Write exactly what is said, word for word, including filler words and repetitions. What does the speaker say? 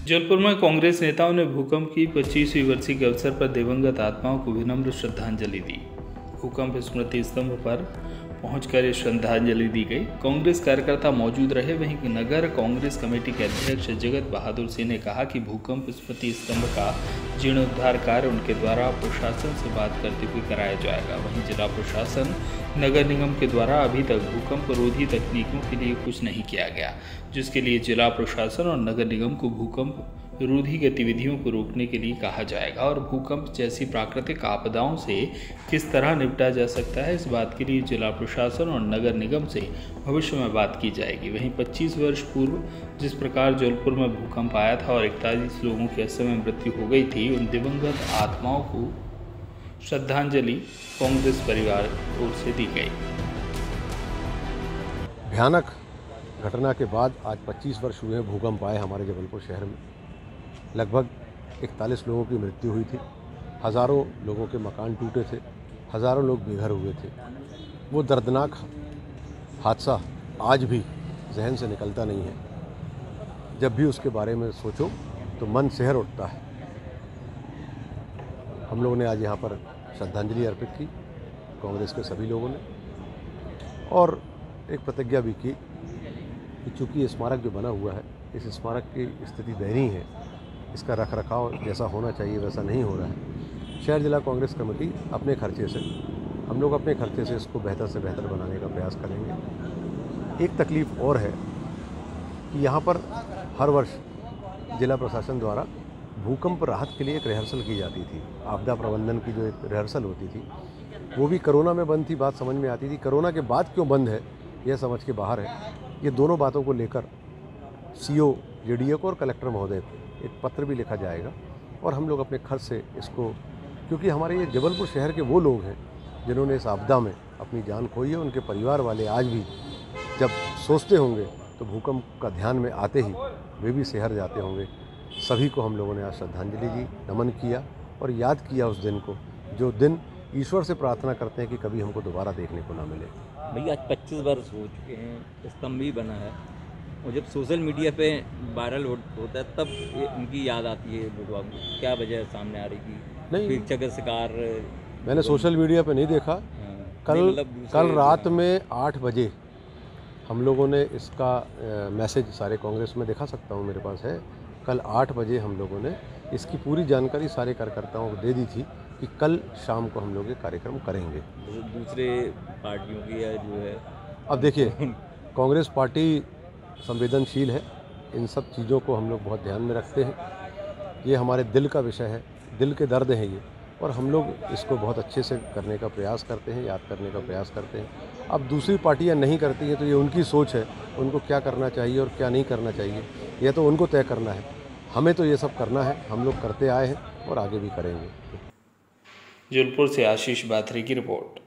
जौनपुर में कांग्रेस नेताओं ने भूकंप की पच्चीसवीं वर्षी के अवसर पर दिवंगत आत्माओं को विनम्र श्रद्धांजलि दी। भूकंप स्मृति स्तंभ पर पहुंचकर श्रद्धांजलि दी गई। कांग्रेस कार्यकर्ता मौजूद रहे। वहीं नगर कांग्रेस कमेटी के अध्यक्ष जगत बहादुर सिंह ने कहा कि भूकंप स्मृति स्तंभ का जीर्णोद्धार कार्य उनके द्वारा प्रशासन से बात करते हुए कराया जाएगा। वहीं जिला प्रशासन नगर निगम के द्वारा अभी तक भूकंप रोधी तकनीकों के लिए कुछ नहीं किया गया, जिसके लिए जिला प्रशासन और नगर निगम को भूकंप रोधी गतिविधियों को रोकने के लिए कहा जाएगा और भूकंप जैसी प्राकृतिक आपदाओं से किस तरह निपटा जा सकता है, इस बात के लिए जिला प्रशासन और नगर निगम से भविष्य में बात की जाएगी। वहीं पच्चीस वर्ष पूर्व जिस प्रकार जौनपुर में भूकंप आया था और इकतालीस लोगों की इस समय मृत्यु हो गई थी, उन दिवंगत आत्माओं को श्रद्धांजलि कांग्रेस परिवार की ओर से दी गई। भयानक घटना के बाद आज पच्चीस वर्ष हुए भूकंप आए हमारे जबलपुर शहर में। लगभग इकतालीस लोगों की मृत्यु हुई थी, हज़ारों लोगों के मकान टूटे थे, हज़ारों लोग बेघर हुए थे। वो दर्दनाक हादसा आज भी जहन से निकलता नहीं है। जब भी उसके बारे में सोचो तो मन सिहर उठता है। हम लोगों ने आज यहाँ पर श्रद्धांजलि अर्पित की, कांग्रेस के सभी लोगों ने, और एक प्रतिज्ञा भी की कि चूँकि ये स्मारक जो बना हुआ है, इस स्मारक की स्थिति दयनीय है, इसका रख रखाव जैसा होना चाहिए वैसा नहीं हो रहा है। शहर जिला कांग्रेस कमेटी अपने खर्चे से, हम लोग अपने खर्चे से इसको बेहतर से बेहतर बनाने का प्रयास करेंगे। एक तकलीफ़ और है कि यहाँ पर हर वर्ष जिला प्रशासन द्वारा भूकंप राहत के लिए एक रिहर्सल की जाती थी। आपदा प्रबंधन की जो एक रिहर्सल होती थी, वो भी कोरोना में बंद थी। बात समझ में आती थी, कोरोना के बाद क्यों बंद है यह समझ के बाहर है। ये दोनों बातों को लेकर सीओ, जेडीए को और कलेक्टर महोदय को एक पत्र भी लिखा जाएगा और हम लोग अपने खर्च से इसको, क्योंकि हमारे ये जबलपुर शहर के वो लोग हैं जिन्होंने इस आपदा में अपनी जान खोई है, उनके परिवार वाले आज भी जब सोचते होंगे तो भूकंप का ध्यान में आते ही वे भी शहर जाते होंगे। सभी को हम लोगों ने आज श्रद्धांजलि दी, नमन किया और याद किया उस दिन को, जो दिन ईश्वर से प्रार्थना करते हैं कि कभी हमको दोबारा देखने को ना मिले। भैया आज पच्चीस वर्ष हो चुके हैं, स्तंभ भी बना है और जब सोशल मीडिया पे वायरल हो, होता है तब ये उनकी याद आती है लोगों को। क्या वजह सामने आ रही थी? नहीं, पीछा का शिकार मैंने सोशल मीडिया पे नहीं देखा। कल कल रात में आठ बजे हम लोगों ने इसका मैसेज सारे कांग्रेस में दिखा सकता हूँ, मेरे पास है। कल आठ बजे हम लोगों ने इसकी पूरी जानकारी सारे कार्यकर्ताओं को दे दी थी कि कल शाम को हम लोग ये कार्यक्रम करेंगे। दूसरे पार्टियों की है जो है, अब देखिए कांग्रेस पार्टी संवेदनशील है, इन सब चीज़ों को हम लोग बहुत ध्यान में रखते हैं। ये हमारे दिल का विषय है, दिल के दर्द हैं ये, और हम लोग इसको बहुत अच्छे से करने का प्रयास करते हैं, याद करने का प्रयास करते हैं। अब दूसरी पार्टियां नहीं करती हैं तो ये उनकी सोच है, उनको क्या करना चाहिए और क्या नहीं करना चाहिए ये तो उनको तय करना है। हमें तो ये सब करना है, हम लोग करते आए हैं और आगे भी करेंगे। जौनपुर से आशीष बाथरी की रिपोर्ट।